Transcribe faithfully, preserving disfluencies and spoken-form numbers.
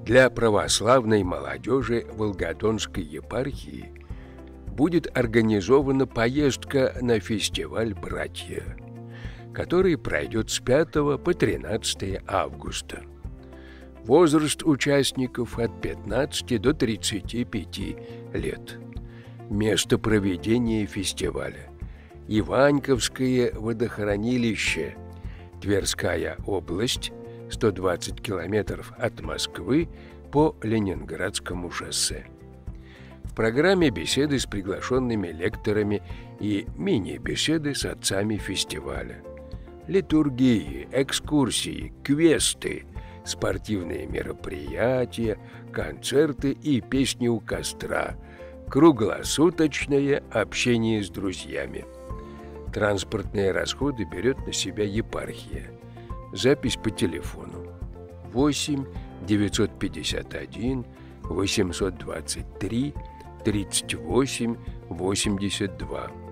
Для православной молодежи Волгодонской епархии будет организована поездка на фестиваль «Братья», который пройдет с пятого по тринадцатое августа. Возраст участников от пятнадцати до тридцати пяти лет. Место проведения фестиваля – Иваньковское водохранилище, Тверская область, сто двадцать километров от Москвы по Ленинградскому шоссе. В программе беседы с приглашенными лекторами и мини-беседы с отцами фестиваля. Литургии, экскурсии, квесты, спортивные мероприятия, концерты и песни у костра, круглосуточное общение с друзьями. Транспортные расходы берет на себя епархия. Запись по телефону восемь девятьсот пятьдесят один восемьсот двадцать три тридцать восемь восемьдесят два.